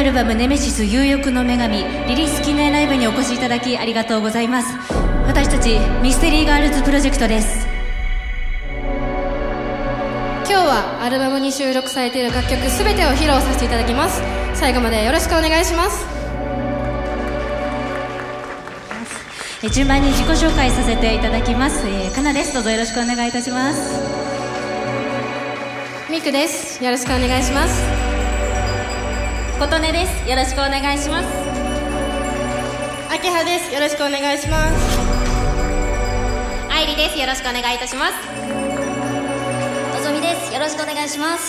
アルバム「ネメシス有欲の女神」リリース記念ライブにお越しいただきありがとうございます。私たちミステリーガールズプロジェクトです。 今日はアルバムに収録されている楽曲全てを披露させていただきます。最後までよろしくお願いします。 順番に自己紹介させていただきます。かなです。どうぞよろしくお願いいたします。 みくです。よろしくお願いします。 ことねです。よろしくお願いします。 あきはです。よろしくお願いします。 あいりです。よろしくお願いいたします。 のぞみです。よろしくお願いします。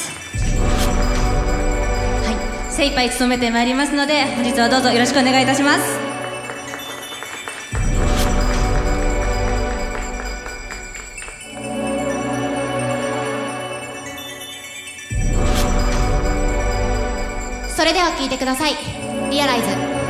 はい、精一杯務めてまいりますので、本日はどうぞよろしくお願いいたします。 それでは聴いてください。リアライズ。